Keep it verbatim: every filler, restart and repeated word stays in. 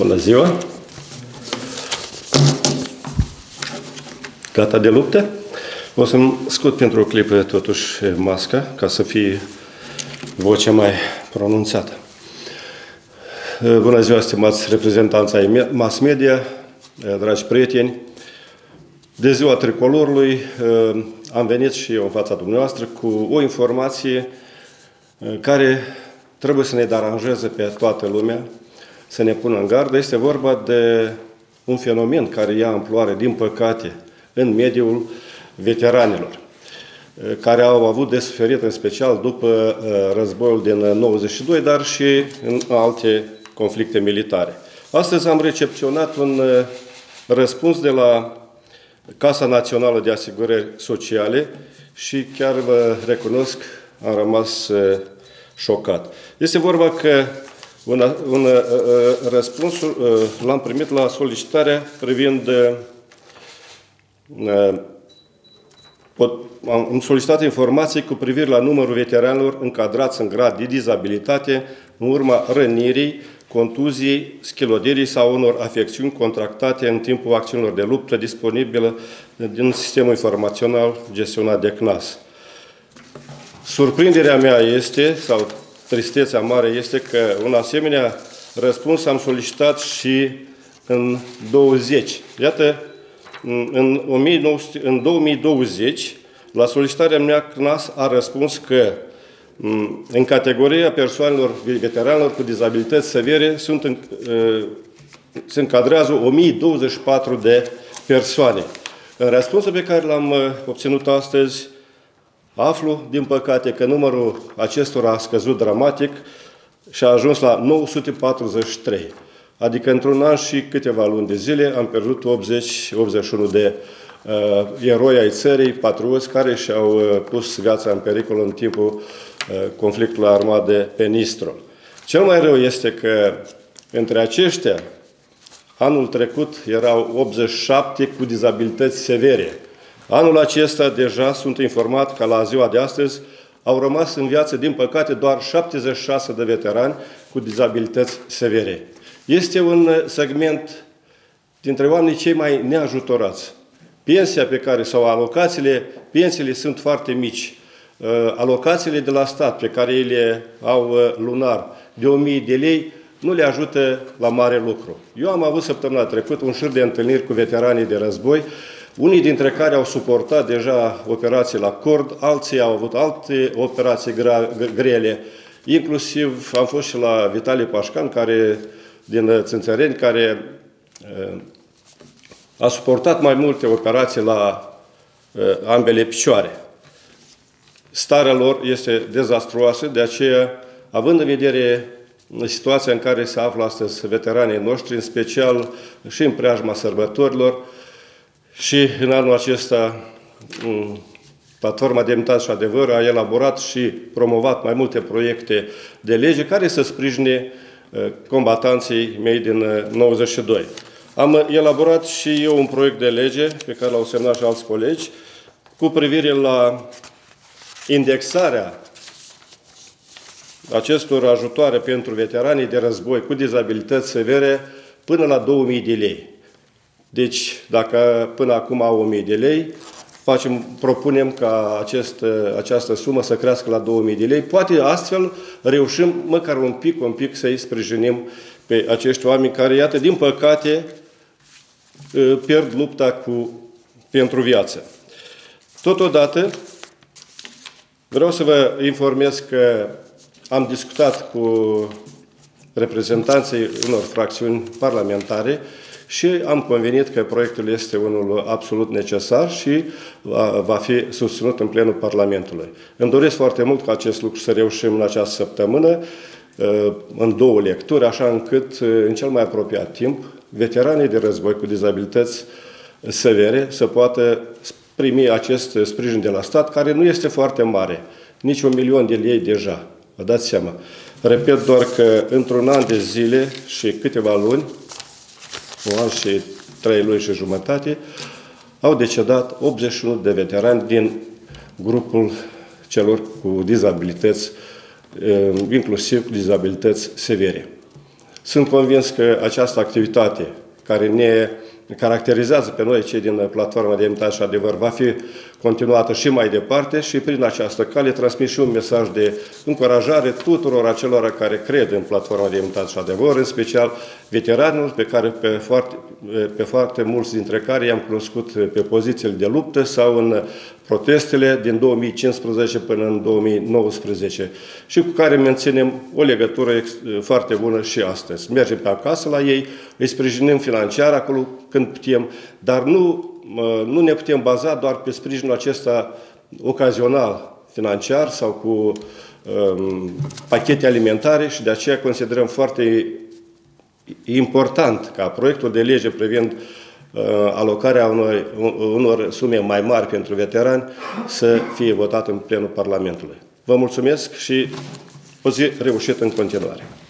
Bună ziua! Gata de luptă? O să-mi scot pentru o clipă totuși masca, ca să fie vocea mai pronunțată. Bună ziua, stimați reprezentanți ai mass media, dragi prieteni! De ziua tricolorului am venit și eu în fața dumneavoastră cu o informație care trebuie să ne deranjeze pe toată lumea, să ne pună în gardă. Este vorba de un fenomen care ia amploare, din păcate, în mediul veteranilor, care au avut de suferit, în special după războiul din nouăzeci și doi, dar și în alte conflicte militare. Astăzi am recepționat un răspuns de la Casa Națională de Asigurări Sociale și chiar vă recunosc, am rămas șocat. Este vorba că un, un uh, răspuns uh, l-am primit la solicitarea privind uh, pot, am solicitat informații cu privire la numărul veteranilor încadrați în grad de dizabilitate în urma rănirii, contuziei, schilodirii sau unor afecțiuni contractate în timpul acțiunilor de luptă disponibile din sistemul informațional gestionat de C N A S. Surprinderea mea este, sau tristețea mare este, că un asemenea răspuns am solicitat și în douăzeci. Iată, în, în două mii douăzeci, la solicitarea mea, C N A S a răspuns că în categoria persoanelor veteranilor cu dizabilități severe sunt în, se încadrează o mie douăzeci și patru de persoane. În răspunsul pe care l-am obținut astăzi, aflu, din păcate, că numărul acestora a scăzut dramatic și a ajuns la nouă sute patruzeci și trei. Adică într-un an și câteva luni de zile am pierdut optzeci optzeci și unu de uh, eroi ai țării, patrioți, care și-au uh, pus viața în pericol în timpul uh, conflictului armat de pe Nistrol. Cel mai rău este că între aceștia, anul trecut erau optzeci și șapte cu dizabilități severe. Anul acesta deja sunt informat că la ziua de astăzi au rămas în viață, din păcate, doar șaptezeci și șase de veterani cu dizabilități severe. Este un segment dintre oamenii cei mai neajutorați. Pensia pe care, sau alocațiile, pensiile sunt foarte mici. Alocațiile de la stat pe care ei le au lunar de o mie de lei nu le ajută la mare lucru. Eu am avut săptămâna trecută un șir de întâlniri cu veteranii de război, unii dintre care au suportat deja operații la cord, alții au avut alte operații grele. Inclusiv am fost și la Vitalie Pașcan, care, din Țânțăreni, care uh, a suportat mai multe operații la uh, ambele picioare. Starea lor este dezastruoasă, de aceea, având în vedere situația în care se află astăzi veteranii noștri, în special și în preajma sărbătorilor, și în anul acesta, Platforma Demnitate și Adevăr a elaborat și promovat mai multe proiecte de lege care să sprijine combatanții mei din nouăzeci și doi. Am elaborat și eu un proiect de lege, pe care l-au semnat și alți colegi, cu privire la indexarea acestor ajutoare pentru veteranii de război cu dizabilități severe până la două mii de lei. Deci, dacă până acum au o mie de lei, facem, propunem ca acest, această sumă să crească la două mii de lei. Poate astfel reușim măcar un pic, un pic să-i sprijinim pe acești oameni care, iată, din păcate, pierd lupta cu, pentru viață. Totodată, vreau să vă informez că am discutat cu reprezentanții unor fracțiuni parlamentare și am convenit că proiectul este unul absolut necesar și va, va fi susținut în plenul Parlamentului. Îmi doresc foarte mult ca acest lucru să reușim în această săptămână, în două lecturi, așa încât, în cel mai apropiat timp, veteranii de război cu dizabilități severe să poată primi acest sprijin de la stat, care nu este foarte mare, nici un milion de lei deja. Vă dați seama. Repet doar că într-un an de zile și câteva luni, un an și trei luni și jumătate, au decedat optzeci și unu de veterani din grupul celor cu dizabilități, inclusiv cu dizabilități severe. Sunt convins că această activitate care ne caracterizează pe noi, cei din Platforma Demnitate și Adevăr, va fi continuată și mai departe și prin această cale transmit și un mesaj de încurajare tuturor acelora care cred în Platforma Demnitate și Adevăr, în special veteranilor pe care pe foarte, pe foarte mulți dintre care i-am cunoscut pe pozițiile de luptă sau în protestele din două mii cincisprezece până în două mii nouăsprezece și cu care menținem o legătură foarte bună și astăzi. Mergem pe acasă la ei, îi sprijinim financiar acolo când putem, dar nu, nu ne putem baza doar pe sprijinul acesta ocazional financiar sau cu um, pachete alimentare și de aceea considerăm foarte important ca proiectul de lege privind uh, alocarea unor, unor sume mai mari pentru veterani să fie votat în plenul Parlamentului. Vă mulțumesc și o zi reușită în continuare.